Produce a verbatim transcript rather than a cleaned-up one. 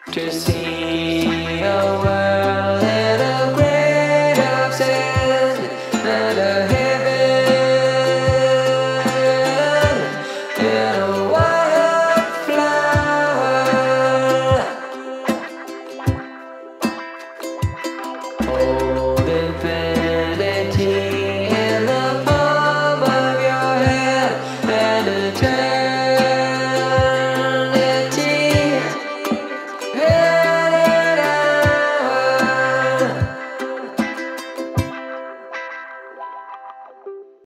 to see a world in a grain of sand and a heaven in a wildflower. Oh,